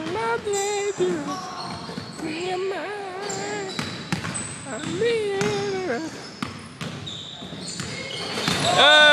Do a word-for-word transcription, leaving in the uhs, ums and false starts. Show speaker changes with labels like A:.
A: love they do. Me and mine, I'm being